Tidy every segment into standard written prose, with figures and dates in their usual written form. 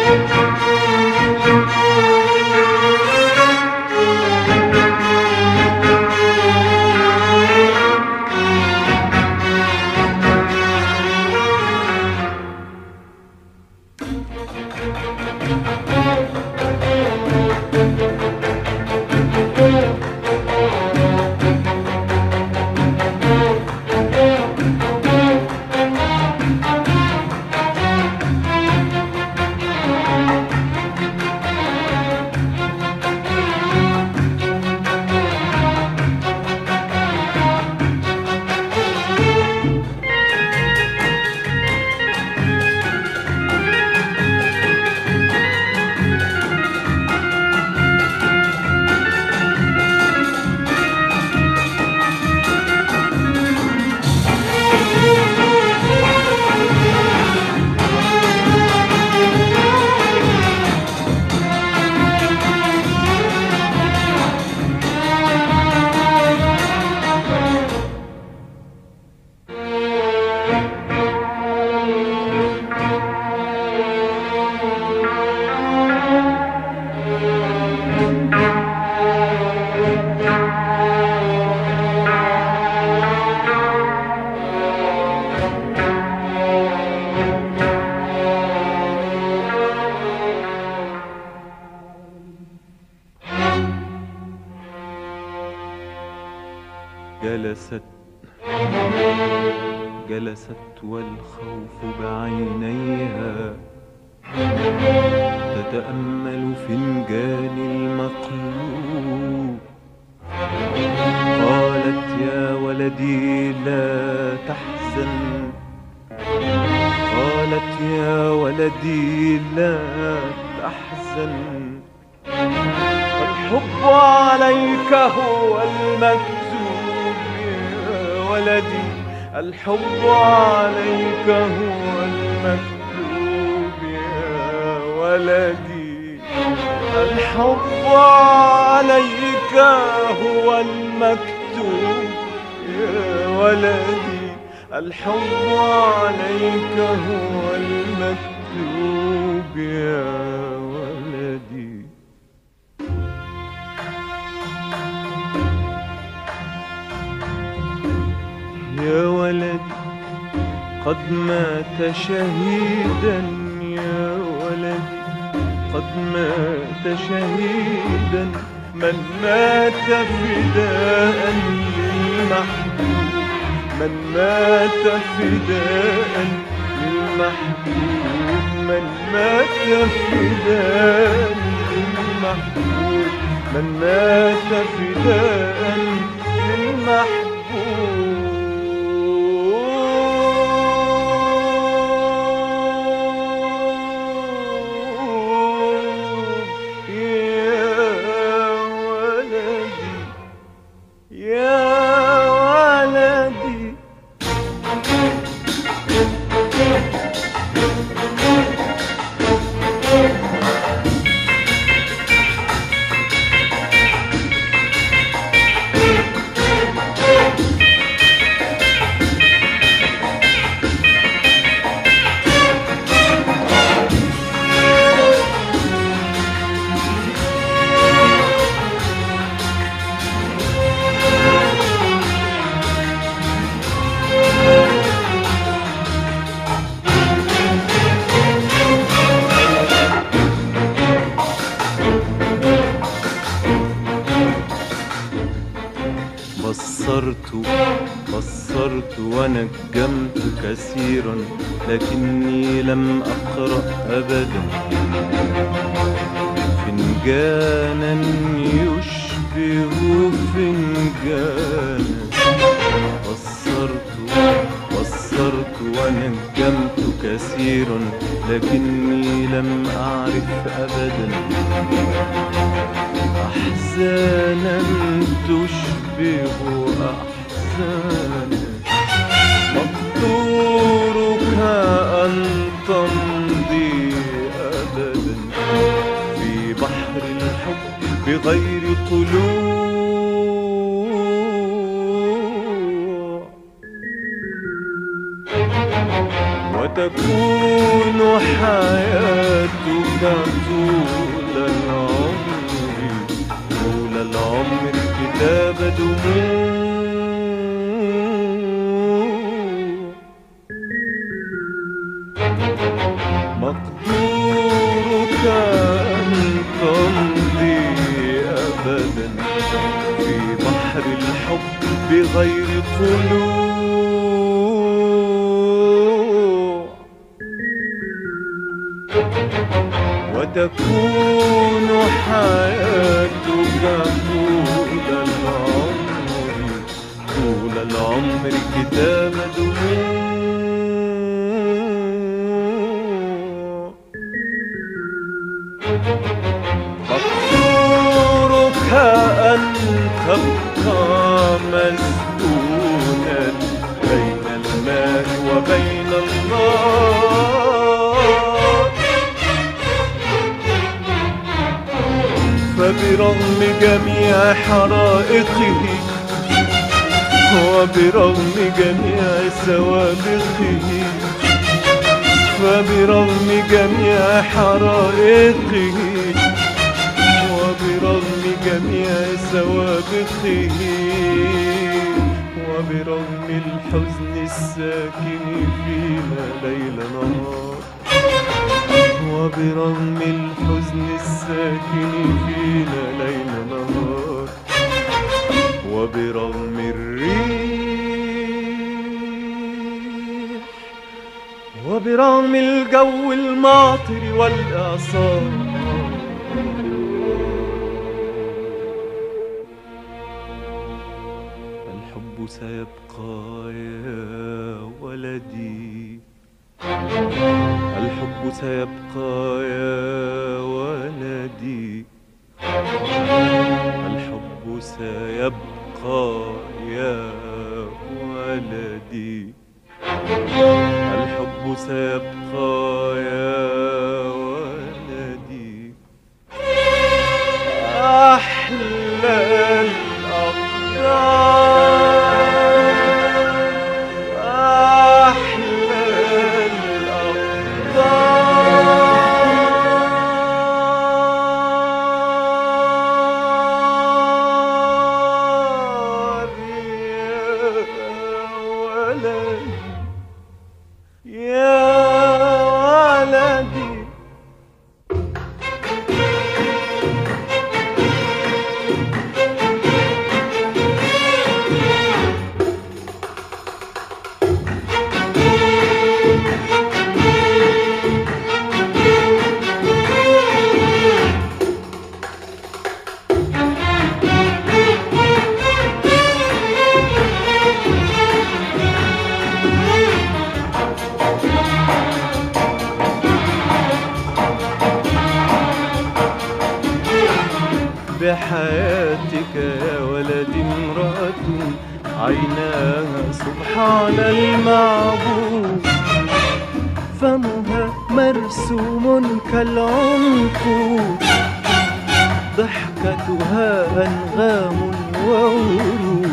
جلست والخوف بعينيها تتأمل فنجان المقلوب. قالت يا ولدي لا تحزن، قالت يا ولدي لا تحزن، الحب عليك هو المكتوب يا ولدي، الحب عليك هو المكتوب يا ولدي، الحب عليك هو المكتوب يا ولدي، الحب عليك هو المكتوب يا ولدي. يا ولدي قد مات شهيدا، يا ولدي قد مات شهيدا، من مات فداء للمحبوب، من مات فداء للمحبوب، من مات فداء للمحبوب، من مات فداء للمحبوب. بصرت ونجمت كثيرا، لكني لم أقرأ أبدا فنجانا يشبه فنجانا. بصرت ونجمت كثيرا، لكني لم أعرف أبدا أحزانا تشبه أحزانا. مقدورك أن تمضي أبدا في بحر الحب بغير طلوع، وتكون حياتك طول العمر، طول العمر كتاب دموع. مقدورك أن تمضي أبدا في بحر الحب بغير طلوع، وتكون حياتك طول العمر كتاب دموع. مقدورك أن تبقى مسجونا بين الماء وبين النار، فبرغم جميع حرائقه وبرغم جميع سوابقه، فبرغم جميع حرائقه وبرغم جميع سوابقه، وبرغم الحزن الساكن فينا ليل نهار، وبرغم الحزن الساكن فينا ليل نهار، وبرغم الريح، وبرغم الجو الماطر والإعصار، الحب سيبقى يا ولدي، الحب سيبقى يا ولدي، الحب سيبقى يا ولدي، الحب سيبقى يا ولدي. أحلى الأقدار، أحلى الأقدار يا ولدي. بحياتك يا ولدي امرأة عيناها سبحان المعبود، فمها مرسوم كالعنقود، ضحكتها أنغام وورود،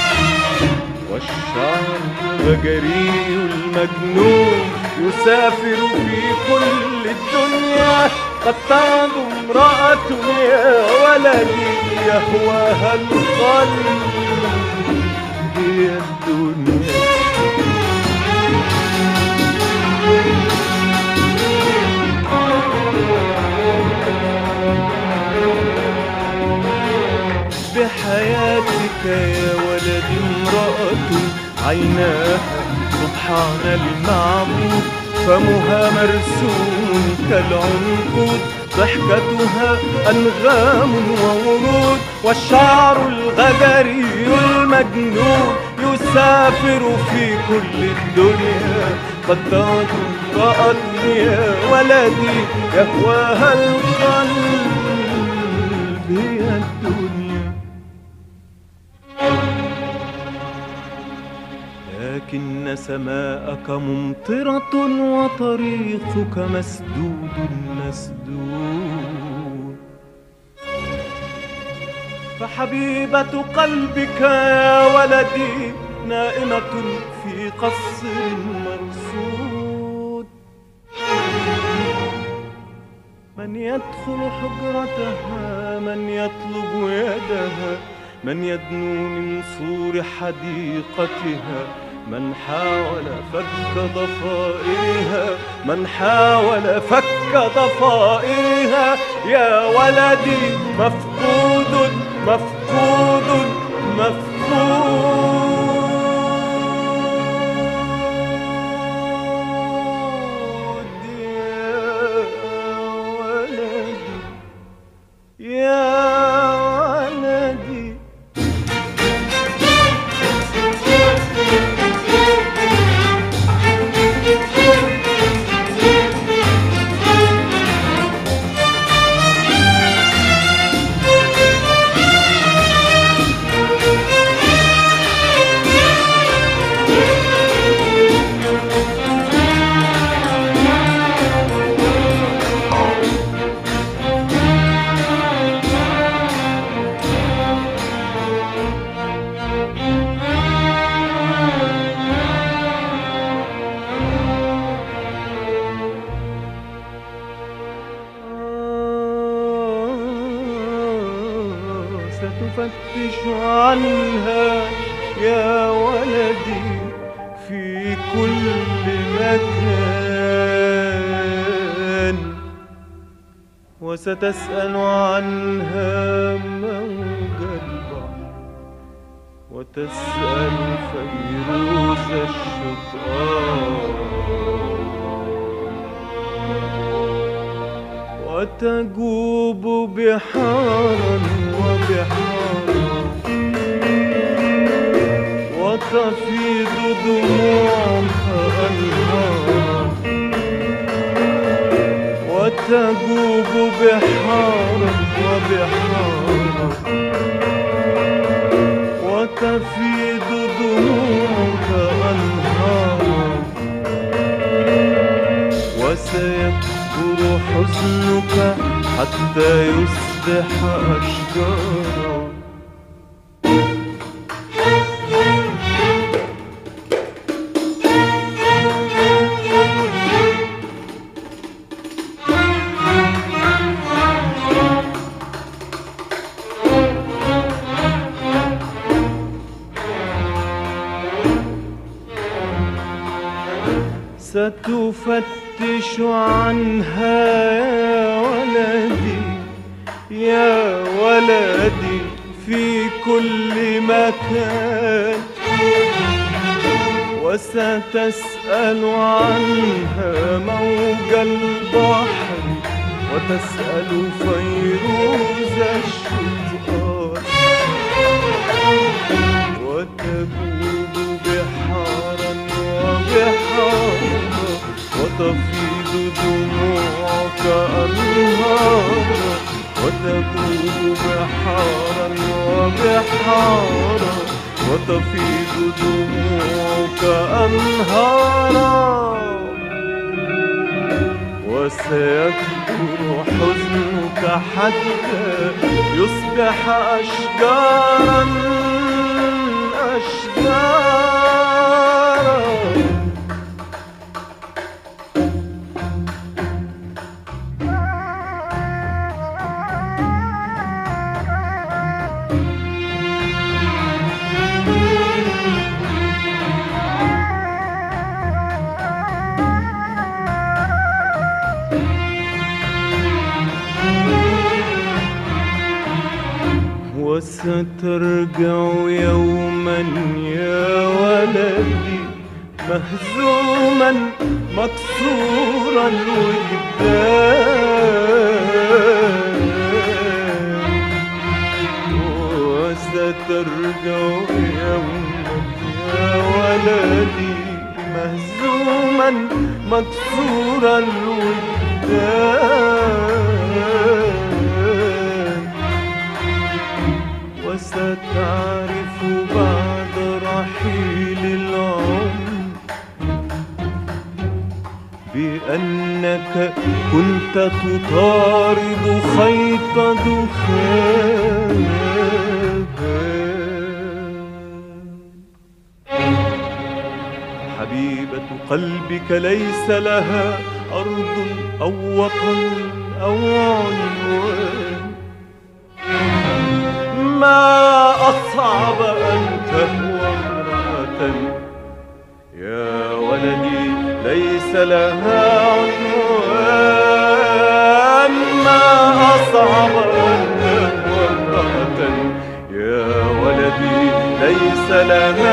والشعر الغجري المجنون يسافر في كل الدنيا. قد تعد امرأة يا ولدي يهواها القلب هي الدنيا. بحياتك يا ولدي امرأة عيناها سبحان المعبود، فمها مرسوم كالعنقود، ضحكتها أنغام وورود، والشعر الغجري المجنون يسافر في كل الدنيا. قد تعد امرأة يا ولدي يهواها القلب هي الدنيا. لكن سماءك ممطرة وطريقك مسدود مسدود، فحبيبة قلبك يا ولدي نائمة في قصر مرصود. من يدخل حجرتها، من يطلب يدها، من يدنو من سور حديقتها، من حاول فك ضفائرها، من حاول فك ضفائرها. يا ولدي مفقود مفقود مفقود. ستفتش عنها يا ولدي في كل مكان، وستسأل عنها موج البحر، وتسأل فيروز الشطآن، وتجوب بحارا وبحارا، وتفيض دموعها أنهارا، وتجوب بحارا وبحارا، وتفيض دموعها أنهارا، وسيكبر حزنك حتى يصبح أشجارا. ستفتش عنها يا ولدي يا ولدي في كل مكان، وستسأل عنها موج البحر، وتسأل فيروز الشطآن، وتجوب بحارا وبحارا، وتفيض دموعك أنهارا، وتجوب بحارا وبحارا، وتفيض دموعك أنهارا، وسيكبر حزنك حتى يصبح أشجارا أشجارا. وسترجع يوما يا ولدي مهزوما مكسور الوجدان، وسترجع يوما يا ولدي مهزوما مكسور الوجدان، وستعرف بعد رحيل العمر بأنك كنت تطارد خيط دخان. حبيبة قلبك ليس لها أرض أو وطن أو عنوان. ما أصعب أن تهوى امرأة يا ولدي ليس لها عنوان. ما أصعب أن تهوى امرأة يا ولدي ليس لها